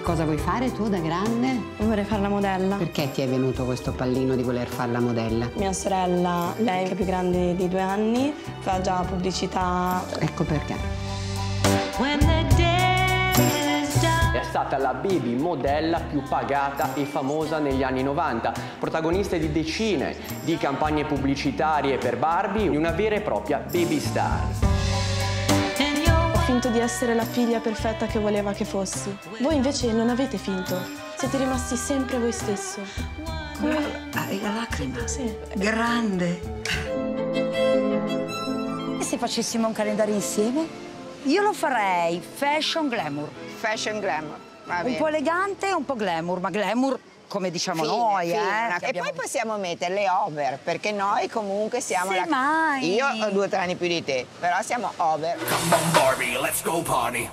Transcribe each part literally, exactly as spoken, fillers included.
cosa vuoi fare tu da grande? Vorrei fare la modella. Perché ti è venuto questo pallino di voler fare la modella? Mia sorella, lei che è più grande di due anni, fa già pubblicità. Ecco perché. È stata la baby modella più pagata e famosa negli anni novanta, protagonista di decine di campagne pubblicitarie per Barbie, una vera e propria baby star. Ho finto di essere la figlia perfetta che voleva che fossi. Voi invece non avete finto, siete rimasti sempre voi stesso. Come... Hai la lacrima? Sì. Grande. E se facessimo un calendario insieme? Io lo farei fashion glamour. Fashion glamour, va bene. Un po' elegante e un po' glamour, ma glamour come diciamo Fine, noi, fine. eh. E abbiamo... poi possiamo metterle over, perché noi comunque siamo Sì, la... mai. Io ho due o tre anni più di te, però siamo over. Come on Barbie, let's go party.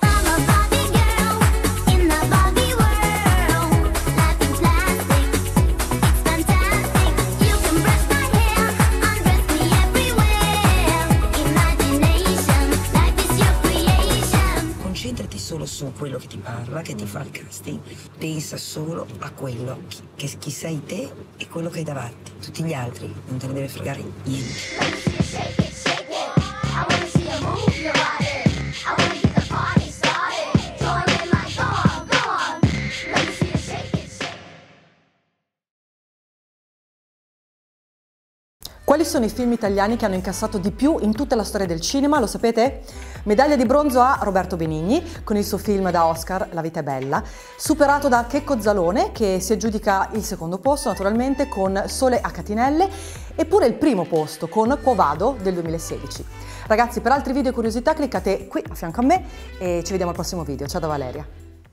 Concentrati solo su quello che ti parla, che ti fa il casting. Pensa solo a quello, chi, che, chi sei te e quello che hai davanti. Tutti gli altri non te ne deve fregare niente. Quali sono i film italiani che hanno incassato di più in tutta la storia del cinema? Lo sapete? Medaglia di bronzo a Roberto Benigni con il suo film da Oscar La vita è bella, superato da Checco Zalone che si aggiudica il secondo posto naturalmente con Sole a catinelle, eppure il primo posto con Quo Vado del duemilasedici. Ragazzi, per altri video e curiosità cliccate qui a fianco a me e ci vediamo al prossimo video. Ciao da Valeria.